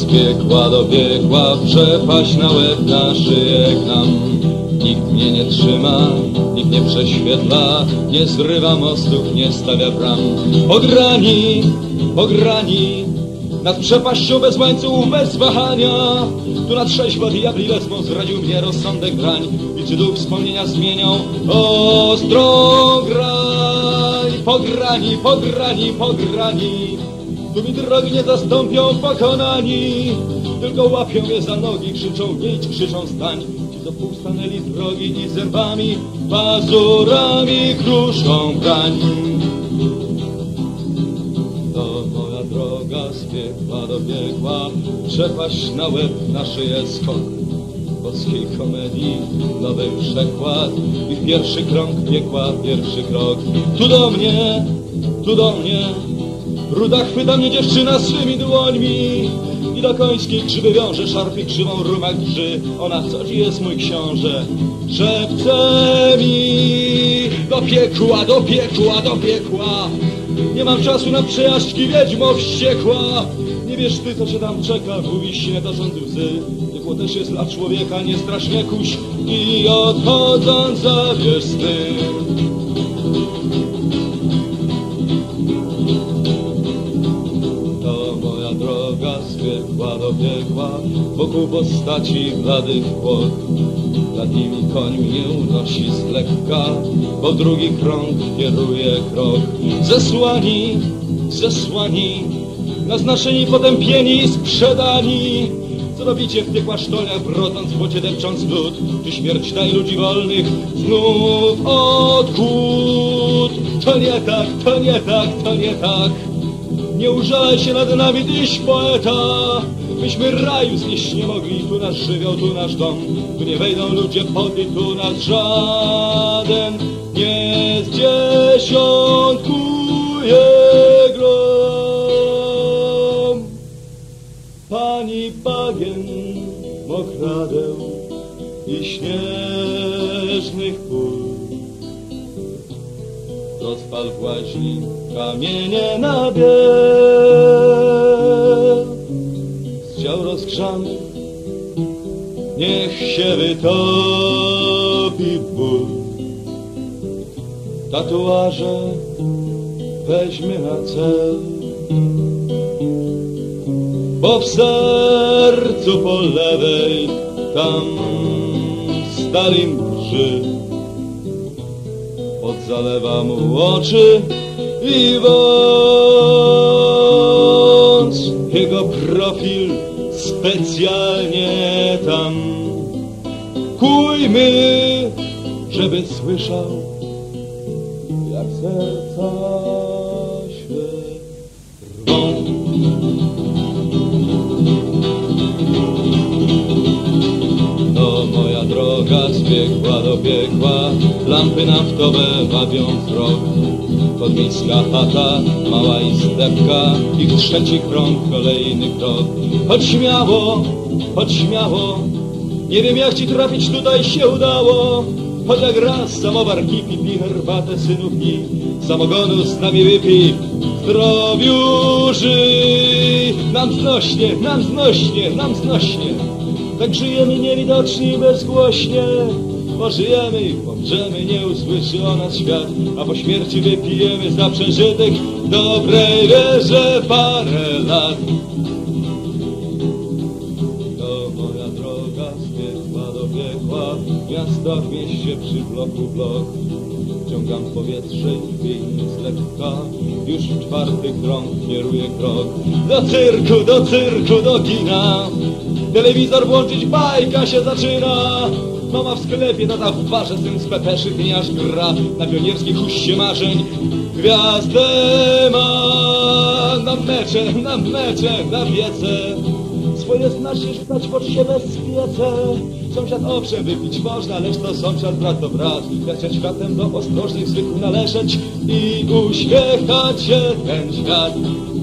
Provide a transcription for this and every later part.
z piekła do piekła, przepaść na łeb, na szyję gnam. Nikt mnie nie trzyma, nikt nie prześwietla, nie zrywa mostów, nie stawia bram. Pograni, nad przepaścią bez łańcuchów, bez wahania. Tu na trzeźwo diabli wezmą, zradził mnie rozsądek grań. I czy duch wspomnienia zmienią? Ostro graj, pograni. Tu mi drogi nie zastąpią pokonani, tylko łapią je za nogi, krzyczą nie idź, krzyczą stań. Ci co pół stanęli z drogi i zębami, pazurami kruszą brań. To moja droga z piekła do piekła, przepaść na łeb, na szyję skok. Boskiej komedii nowy przekład, ich pierwszy krąg piekła, pierwszy krok. Tu do mnie, ruda chwyta mnie dziewczyna swymi dłońmi i do końskiej grzyby wiąże, szarpie krzywą rumak drży. Ona, co ci jest mój książę? Szepce mi do piekła. Nie mam czasu na przejażdżki, wiedźmo wściekła. Nie wiesz ty, co cię tam czeka, mówi się darząc łzy. Piekło też jest dla człowieka, nie strasz mnie kuś i odchodząc zabierz sny. Droga z piekła do piekła, wokół postaci bladych płoch. Nad nimi koń mnie unosi z lekka, bo drugi krąg kieruje krok. Zesłani, naznaczeni, potępieni, sprzedani. Co robicie w piekła sztolniach, brodząc w błocie, depcząc lód? Czy śmierć daj ludzi wolnych znów odkłód? To nie tak. Nie użalaj się nad nami, tyś poeta. Myśmy raju znieść nie mogli, tu nasz żywioł, tu nasz dom. Tu nie wejdą ludzie podli, tu nas żaden nie zdziesiątkuje grom. Pani bagien, mokradeł i śnieżnych pól, rozpal w łaźni kamienie na biel. Z ciał rozgrzanych niech się wytopi ból. Tatuaże weźmy na cel, bo w sercu po lewej tam Stalin drży. Zalewa mu oczy i wąs, jego profil specjalnie tam. Kujmy, żeby słyszał, jak serca się rwą. To moja droga z piekła do piekła, lampy naftowe wabią wzrok. Podmiejska chata, mała izdebka, ich trzeci krąg, kolejny krok. Chodź śmiało, nie wiem jak ci trafić, tutaj się udało. Choć jak raz samowar kipi, pij herbatę synów dni, samogonu z nami wypij, zdrowiu żyj. Nam znośnie, tak żyjemy niewidoczni, bezgłośnie. Pożyjemy i pomrzemy, nie usłyszy o nas świat, a po śmierci wypijemy za przeżytek w dobrej wierze parę lat. To moja droga z piekła do piekła, miasta w mieście przy bloku blok. Wciągam powietrze i chwiejnie z lekka, już w czwarty krąg kieruję krok. Do cyrku, do kina, telewizor włączyć, bajka się zaczyna. Mama w sklepie, tata w barze, syn z pepeszy, gniaż gra na pionierskiej huście marzeń. Gwiazdę ma na mecze, na wiece. Swoje znacznie rzucać w oczy się bezpiece. Sąsiad owszem wypić można, lecz to sąsiad brat to brat. Lecieć światem do ostrożnych zwykł należeć i uśmiechać się ten świat.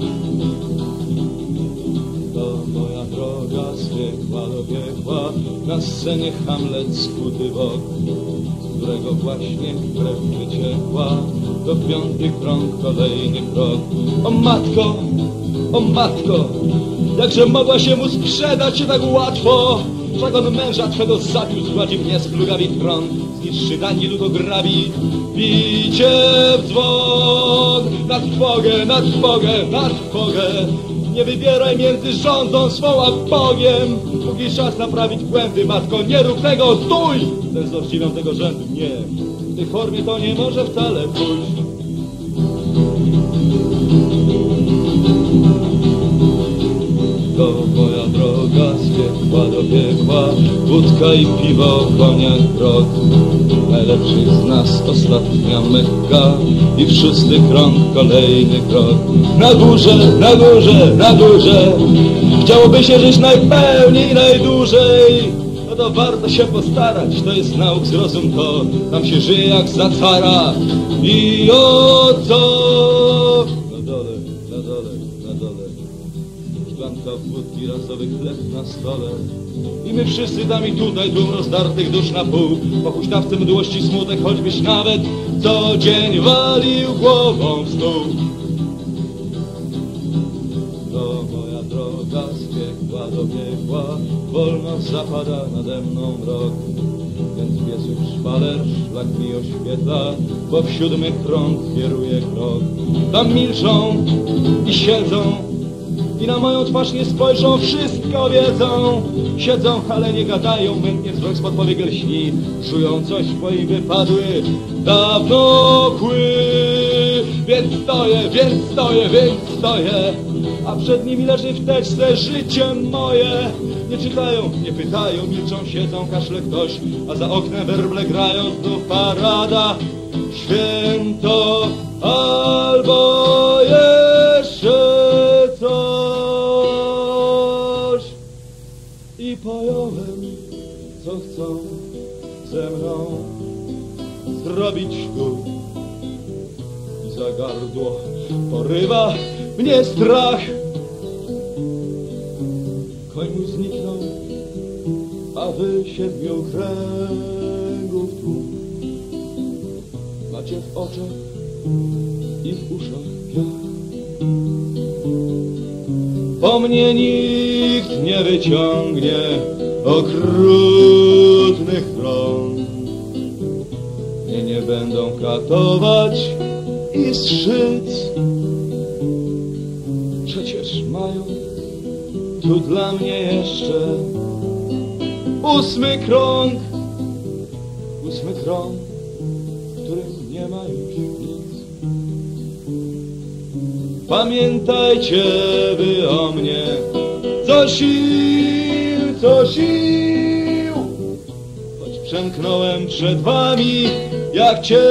Z piekła do piekła, na scenie Hamlet skuty bok, z którego właśnie krew wyciekła. to 5. krąg, kolejny krok. O matko, jakże mogła się mu sprzedać się tak łatwo? Wszak on męża twego zabił, zgładzi mnie splugawi tron, zniszczy dani ludograbi. Bicie w dzwon, na trwogę, nie wybieraj między rządzą swą a Bogiem. Póki czas naprawić błędy, matko, nie rób tego, stój! Ze złościwią tego rzędu, nie, w tej formie to nie może wcale pójść. To moja droga z piekła do piekła, wódka i piwo, koniak, grog. Najlepszych z nas ostatnia Mekka i w 6. krąg kolejny krok. Na górze, chciałoby się żyć najpełniej, najdłużej. No to warto się postarać, to jest nauk, zrozum to, tam się żyje jak za cara. I oto na dole szklanka wódki, rasowy chleb na stole. I my wszyscy tam i tutaj, tłum rozdartych dusz na pół. Po huśtawce mdłości smutek, choćbyś nawet co dzień walił głową w stół. To moja droga z piekła do piekła, wolno zapada nade mną mrok. Więc piesów szpaler szlak mi oświetla, bo w 7. krąg kieruje krok. Tam milczą i siedzą i na moją twarz nie spojrzą, wszystko wiedzą. Siedzą, ale nie gadają, mętnie wzrok spod powiek lśni. Czują coś, bo im wypadły dawno kły. Więc stoję, a przed nimi leży w teczce życie moje. Nie czytają, nie pytają, milczą, siedzą, kaszle ktoś, a za oknem werble grają, znów parada, święto albo jeszcze coś. I pojąłem, co chcą ze mną zrobić tu. I za gardło porywa mnie strach. Koń mój zniknął, a wy 7 kręgów tłum. Macie w oczach i w uszach piach. Po mnie nikt nie wyciągnie okrutnych rąk. Mnie nie będą katować i strzyc. Przecież mają tu dla mnie jeszcze 8. krąg, w którym nie ma już nic. Pamiętajcie wy o mnie, co sił, choć przemknąłem przed wami jak cień.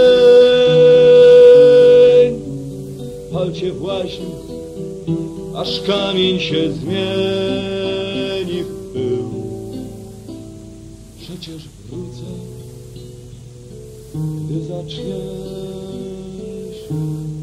Palcie właśnie, aż kamień się zmieni w pył. Przecież wrócę, gdy zacznie się